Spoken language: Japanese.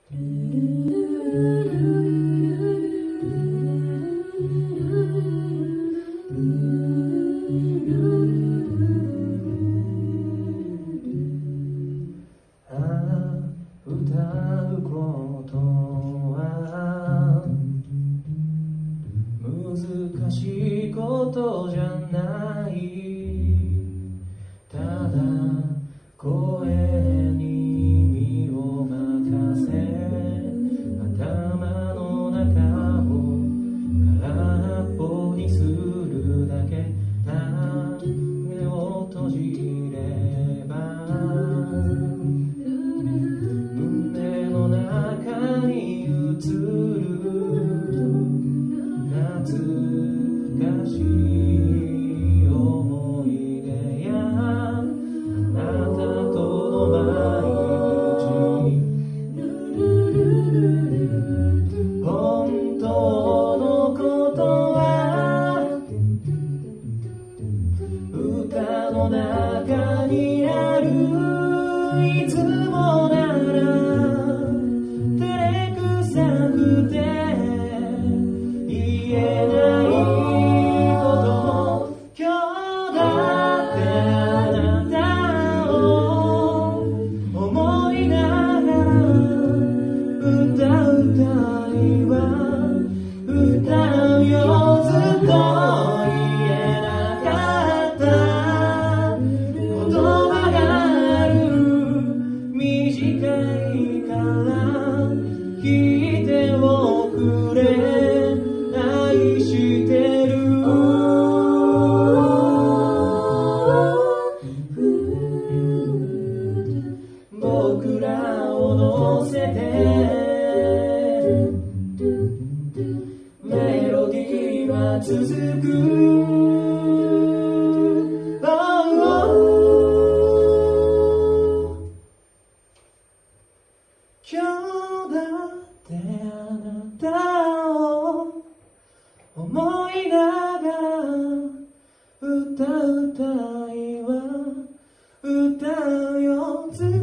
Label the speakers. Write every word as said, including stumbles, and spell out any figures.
Speaker 1: 難しいことじゃない、ただ声に身を任せ、頭の中を空っぽにするだけだ。目を閉じれば胸の中に映る懐かしい思い出や、あなたとの毎日、本当のことは歌の中にある。いつもなら照れくさくて言えないことも、今日だってあなたを思いながら歌うたいは歌うよ。ずっと言えなかった言葉がある。短いから聞いておくれ。愛してる。僕らを乗せてメロディーは続く。今日だってあなたを思いながら歌うたいは歌うよ。